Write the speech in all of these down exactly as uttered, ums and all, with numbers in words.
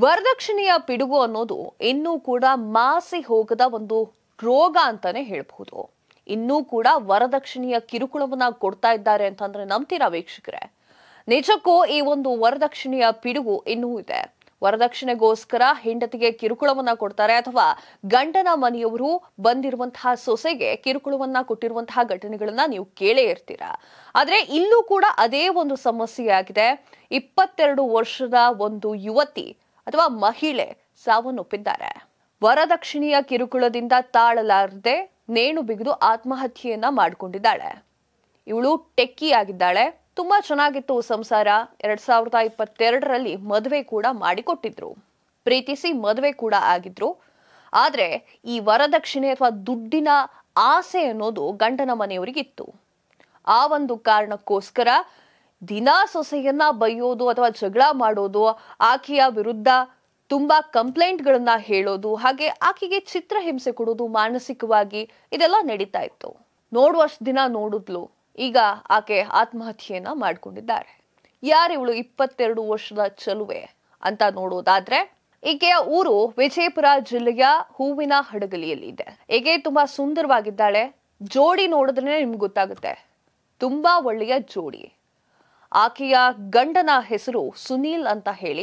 ವರದಕ್ಷಿಣೆಯ ಪಿಡುಗು ಅನ್ನೋದು ಇನ್ನೂ ಕೂಡ ಮಾಸಿ ಹೋಗದ ಒಂದು ರೋಗ ಅಂತಾನೆ ಹೇಳ್ಬಹುದು. ಇನ್ನೂ ಕೂಡ ವರದಕ್ಷಿಣೆಯ ಕಿರುಕುಳವನ್ನ ಕೊಡ್ತಾ ಇದ್ದಾರೆ ಅಂತಂದ್ರೆ ನಂಬ್ತೀರಾ ವೀಕ್ಷಕರೇ? ನಿಜಕ್ಕೂ ಈ ಒಂದು ವರದಕ್ಷಿಣೆಯ ಪಿಡುಗು ಇನ್ನೂ ಇದೆ. ವರದಕ್ಷಿಣೆಗೋಸ್ಕರ ಹೆಂಡತಿಗೆ ಕಿರುಕುಳವನ್ನ ಕೊಡ್ತಾರೆ ಅಥವಾ ಗಂಡನ ಮನೆಯವರು ಬಂದಿರುವಂತಹ ಸೊಸೆಗೆ ಕಿರುಕುಳವನ್ನ ಕೊಟ್ಟಿರುವಂತಹ ಘಟನೆಗಳನ್ನ ನೀವು ಕೇಳೇ ಇರ್ತೀರಾ. ಆದ್ರೆ ಇಲ್ಲೂ ಕೂಡ ಅದೇ ಒಂದು ಸಮಸ್ಯೆ ಆಗಿದೆ. ಇಪ್ಪತ್ತೆರಡು ವರ್ಷದ ಒಂದು ಯುವತಿ ಅಥವಾ ಮಹಿಳೆ ಸಾವನ್ನಪ್ಪಿದ್ದಾರೆ. ವರದಕ್ಷಿಣೆಯ ಕಿರುಕುಳದಿಂದ ತಾಳಲಾರದೆ ನೇಣು ಬಿಗಿದು ಆತ್ಮಹತ್ಯೆಯನ್ನ ಮಾಡಿಕೊಂಡಿದ್ದಾಳೆ. ಇವಳು ಟೆಕ್ಕಿ ಆಗಿದ್ದಾಳೆ. ತುಂಬಾ ಚೆನ್ನಾಗಿತ್ತು ಸಂಸಾರ. ಎರಡ್ ಸಾವಿರದ ಇಪ್ಪತ್ತೆರಡರಲ್ಲಿ ಮದುವೆ ಕೂಡ ಮಾಡಿಕೊಟ್ಟಿದ್ರು, ಪ್ರೀತಿಸಿ ಮದುವೆ ಕೂಡ ಆಗಿದ್ರು. ಆದ್ರೆ ಈ ವರದಕ್ಷಿಣೆ ಅಥವಾ ದುಡ್ಡಿನ ಆಸೆ ಅನ್ನೋದು ಗಂಡನ ಮನೆಯವರಿಗಿತ್ತು. ಆ ಒಂದು ಕಾರಣಕ್ಕೋಸ್ಕರ ದಿನಾ ಸೊಸೆಯನ್ನ ಬೈಯೋದು ಅಥವಾ ಜಗಳ ಮಾಡೋದು, ಆಕೆಯ ವಿರುದ್ಧ ತುಂಬಾ ಕಂಪ್ಲೇಂಟ್ ಗಳನ್ನ ಹೇಳೋದು, ಹಾಗೆ ಆಕೆಗೆ ಚಿತ್ರಹಿಂಸೆ ಕೊಡೋದು ಮಾನಸಿಕವಾಗಿ, ಇದೆಲ್ಲ ನಡೀತಾ ಇತ್ತು. ನೋಡುವಷ್ಟು ದಿನ ನೋಡಿದ್ಲು, ಈಗ ಆಕೆ ಆತ್ಮಹತ್ಯೆಯನ್ನ ಮಾಡ್ಕೊಂಡಿದ್ದಾರೆ. ಯಾರಿವಳು ಇಪ್ಪತ್ತೆರಡು ವರ್ಷದ ಚಲುವೆ ಅಂತ ನೋಡೋದಾದ್ರೆ, ಈಕೆಯ ಊರು ವಿಜಯಪುರ ಜಿಲ್ಲೆಯ ಹೂವಿನ ಹಡಗಲಿಯಲ್ಲಿ ಇದೆ. ಈಕೆ ತುಂಬಾ ಸುಂದರವಾಗಿದ್ದಾಳೆ. ಜೋಡಿ ನೋಡಿದ್ರೆ ನಿಮ್ಗೆ ಗೊತ್ತಾಗುತ್ತೆ, ತುಂಬಾ ಒಳ್ಳೆಯ ಜೋಡಿ. ಆಕೆಯ ಗಂಡನ ಹೆಸರು ಸುನೀಲ್ ಅಂತ ಹೇಳಿ.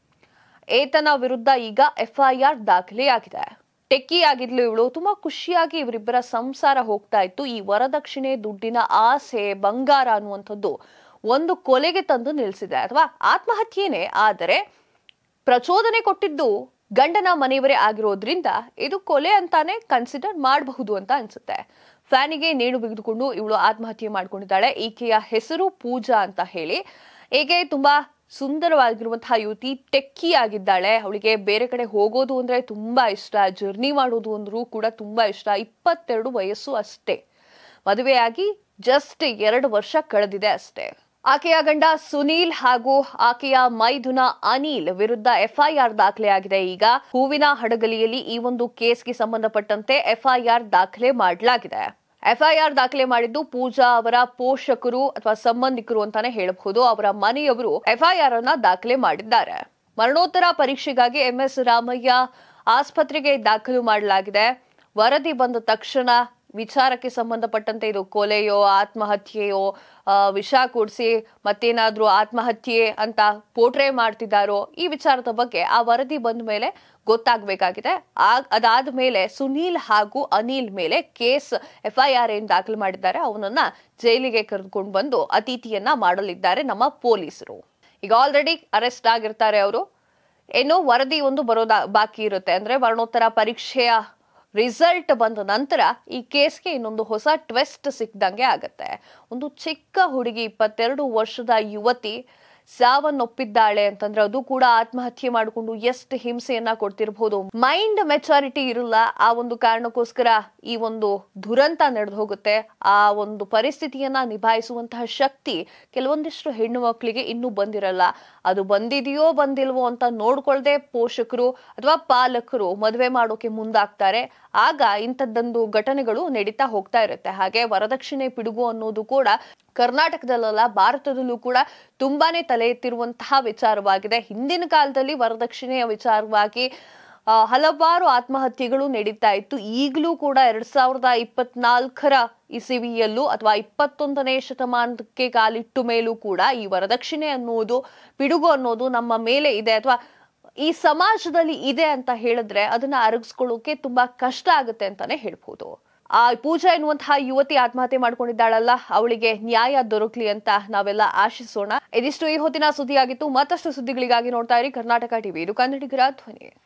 ಏತನ ವಿರುದ್ಧ ಈಗ ಎಫ್ಐಆರ್ ದಾಖಲೆಯಾಗಿದೆ. ಟೆಕ್ಕಿ ಆಗಿದ್ಲು ಇವಳು. ತುಂಬಾ ಖುಷಿಯಾಗಿ ಇವರಿಬ್ಬರ ಸಂಸಾರ ಹೋಗ್ತಾ ಇತ್ತು. ಈ ವರದಕ್ಷಿಣೆ, ದುಡ್ಡಿನ ಆಸೆ, ಬಂಗಾರ ಅನ್ನುವಂಥದ್ದು ಒಂದು ಕೊಲೆಗೆ ತಂದು ನಿಲ್ಸಿದೆ, ಅಥವಾ ಆತ್ಮಹತ್ಯೆನೇ. ಆದರೆ ಪ್ರಚೋದನೆ ಕೊಟ್ಟಿದ್ದು ಗಂಡನ ಮನೆಯವರೇ ಆಗಿರೋದ್ರಿಂದ ಇದು ಕೊಲೆ ಅಂತಾನೆ ಕನ್ಸಿಡರ್ ಮಾಡಬಹುದು ಅಂತ ಅನ್ಸುತ್ತೆ. ಫ್ಯಾನಿಗೆ ನೇಣು ಬಿಗಿದುಕೊಂಡು ಇವಳು ಆತ್ಮಹತ್ಯೆ ಮಾಡ್ಕೊಂಡಿದ್ದಾಳೆ. ಈಕೆಯ ಹೆಸರು ಪೂಜಾ ಅಂತ ಹೇಳಿ. ಈಕೆ ತುಂಬಾ ಸುಂದರವಾಗಿರುವಂತಹ ಯುವತಿ, ಟೆಕ್ಕಿ ಆಗಿದ್ದಾಳೆ. ಅವಳಿಗೆ ಬೇರೆ ಕಡೆ ಹೋಗೋದು ಅಂದ್ರೆ ತುಂಬಾ ಇಷ್ಟ, ಜರ್ನಿ ಮಾಡೋದು ಅಂದ್ರೂ ಕೂಡ ತುಂಬಾ ಇಷ್ಟ. ಇಪ್ಪತ್ತೆರಡು ವಯಸ್ಸು ಅಷ್ಟೇ. ಮದುವೆಯಾಗಿ ಜಸ್ಟ್ ಎರಡು ವರ್ಷ ಕಳೆದಿದೆ ಅಷ್ಟೇ. ಆಕೆಯ ಗಂಡ ಸುನೀಲ್ ಹಾಗೂ ಆಕೆಯ ಮೈದುನ ಅನಿಲ್ ವಿರುದ್ಧ ಎಫ್ಐಆರ್ ದಾಖಲೆಯಾಗಿದೆ. ಈಗ ಹೂವಿನ ಹಡಗಲಿಯಲ್ಲಿ ಈ ಒಂದು ಕೇಸ್ಗೆ ಸಂಬಂಧಪಟ್ಟಂತೆ ಎಫ್ಐಆರ್ ದಾಖಲೆ ಮಾಡಲಾಗಿದೆ. ಎಫ್ಐಆರ್ ದಾಖಲೆ ಮಾಡಿದ್ದು ಪೂಜಾ ಅವರ ಪೋಷಕರು ಅಥವಾ ಸಂಬಂಧಿಕರು ಅಂತಾನೆ ಹೇಳಬಹುದು. ಅವರ ಮನೆಯವರು ಎಫ್ಐಆರ್ ಅನ್ನ ದಾಖಲೆ ಮಾಡಿದ್ದಾರೆ. ಮರಣೋತ್ತರ ಪರೀಕ್ಷೆಗಾಗಿ ಎಂಎಸ್ ರಾಮಯ್ಯ ಆಸ್ಪತ್ರೆಗೆ ದಾಖಲು ಮಾಡಲಾಗಿದೆ. ವರದಿ ಬಂದ ತಕ್ಷಣ ವಿಚಾರಕ್ಕೆ ಸಂಬಂಧಪಟ್ಟಂತೆ ಇದು ಕೊಲೆಯೋ ಆತ್ಮಹತ್ಯೆಯೋ, ವಿಷ ಕುಡಿಸಿ ಮತ್ತೇನಾದ್ರೂ ಆತ್ಮಹತ್ಯೆ ಅಂತ ಪೋಟ್ರೆ ಮಾಡ್ತಿದ್ದಾರೋ, ಈ ವಿಚಾರದ ಬಗ್ಗೆ ಆ ವರದಿ ಬಂದ ಮೇಲೆ ಗೊತ್ತಾಗಬೇಕಾಗಿದೆ. ಅದಾದ ಮೇಲೆ ಸುನೀಲ್ ಹಾಗೂ ಅನಿಲ್ ಮೇಲೆ ಕೇಸ್ ಎಫ್ಐಆರ್ ಏನ್ ದಾಖಲು ಮಾಡಿದ್ದಾರೆ, ಅವನನ್ನ ಜೈಲಿಗೆ ಕರೆದುಕೊಂಡು ಬಂದು ಅತಿಥಿಯನ್ನ ಮಾಡಲಿದ್ದಾರೆ ನಮ್ಮ ಪೊಲೀಸರು. ಈಗ ಆಲ್ರೆಡಿ ಅರೆಸ್ಟ್ ಆಗಿರ್ತಾರೆ ಅವರು. ಏನೋ ವರದಿ ಒಂದು ಬರೋದ ಬಾಕಿ ಇರುತ್ತೆ. ಅಂದ್ರೆ ಮರಣೋತ್ತರ ಪರೀಕ್ಷೆಯ ರಿಸಲ್ಟ್ ಬಂದ ನಂತರ ಈ ಕೇಸ್ಗೆ ಇನ್ನೊಂದು ಹೊಸ ಟ್ವಿಸ್ಟ್ ಸಿಕ್ದಂಗೆ ಆಗತ್ತೆ. ಒಂದು ಚಿಕ್ಕ ಹುಡುಗಿ, ಇಪ್ಪತ್ತೆರಡು ವರ್ಷದ ಯುವತಿ ಸಾವನ್ನಪ್ಪಿದ್ದಾಳೆ ಅಂತಂದ್ರೆ ಅದು ಕೂಡ ಆತ್ಮಹತ್ಯೆ ಮಾಡಿಕೊಂಡು ಎಷ್ಟು ಹಿಂಸೆಯನ್ನ ಕೊಡ್ತಿರಬಹುದು. ಮೈಂಡ್ ಮೆಚುರಿಟಿ ಇರಲ್ಲ, ಆ ಒಂದು ಕಾರಣಕ್ಕೋಸ್ಕರ ಈ ಒಂದು ದುರಂತ ನಡೆದು ಹೋಗುತ್ತೆ. ಆ ಒಂದು ಪರಿಸ್ಥಿತಿಯನ್ನ ನಿಭಾಯಿಸುವಂತಹ ಶಕ್ತಿ ಕೆಲವೊಂದಿಷ್ಟು ಹೆಣ್ಣು ಮಕ್ಕಳಿಗೆ ಇನ್ನೂ ಬಂದಿರಲ್ಲ. ಅದು ಬಂದಿದೆಯೋ ಬಂದಿಲ್ವೋ ಅಂತ ನೋಡ್ಕೊಳ್ದೆ ಪೋಷಕರು ಅಥವಾ ಪಾಲಕರು ಮದುವೆ ಮಾಡೋಕೆ ಮುಂದಾಗ್ತಾರೆ. ಆಗ ಇಂಥದ್ದೊಂದು ಘಟನೆಗಳು ನಡೀತಾ ಹೋಗ್ತಾ ಇರುತ್ತೆ. ಹಾಗೆ ವರದಕ್ಷಿಣೆ ಪಿಡುಗು ಅನ್ನೋದು ಕೂಡ ಕರ್ನಾಟಕದಲ್ಲ, ಭಾರತದಲ್ಲೂ ಕೂಡ ತುಂಬಾನೇ ತಲೆ ಎತ್ತಿರುವಂತಹ ವಿಚಾರವಾಗಿದೆ. ಹಿಂದಿನ ಕಾಲದಲ್ಲಿ ವರದಕ್ಷಿಣೆಯ ವಿಚಾರವಾಗಿ ಹಲವಾರು ಆತ್ಮಹತ್ಯೆಗಳು ನಡೀತಾ ಇತ್ತು. ಈಗಲೂ ಕೂಡ ಎರಡ್ ಸಾವಿರದ ಇಪ್ಪತ್ನಾಲ್ಕರ ಇಸವಿಯಲ್ಲೂ ಅಥವಾ ಇಪ್ಪತ್ತೊಂದನೇ ಶತಮಾನಕ್ಕೆ ಕಾಲಿಟ್ಟು ಮೇಲೂ ಕೂಡ ಈ ವರದಕ್ಷಿಣೆ ಅನ್ನೋದು, ಪಿಡುಗು ಅನ್ನೋದು ನಮ್ಮ ಮೇಲೆ ಇದೆ, ಅಥವಾ ಈ ಸಮಾಜದಲ್ಲಿ ಇದೆ ಅಂತ ಹೇಳಿದ್ರೆ ಅದನ್ನ ಅರಗಿಸ್ಕೊಳ್ಳೋಕೆ ತುಂಬಾ ಕಷ್ಟ ಆಗುತ್ತೆ ಅಂತಾನೆ ಹೇಳ್ಬಹುದು. ಆ ಪೂಜಾ ಎನ್ನುವಂತಹ ಯುವತಿ ಆತ್ಮಹತ್ಯೆ ಮಾಡ್ಕೊಂಡಿದ್ದಾಳಲ್ಲ, ಅವಳಿಗೆ ನ್ಯಾಯ ದೊರಕಲಿ ಅಂತ ನಾವೆಲ್ಲ ಆಶಿಸೋಣ. ಇದಿಷ್ಟು ಈ ಹೊತ್ತಿನ ಸುದ್ದಿಯಾಗಿತ್ತು. ಮತ್ತಷ್ಟು ಸುದ್ದಿಗಳಿಗಾಗಿ ನೋಡ್ತಾ ಇರಿ ಕರ್ನಾಟಕ ಟಿವಿ, ಇದು ಕನ್ನಡಿಗರ ಧ್ವನಿ.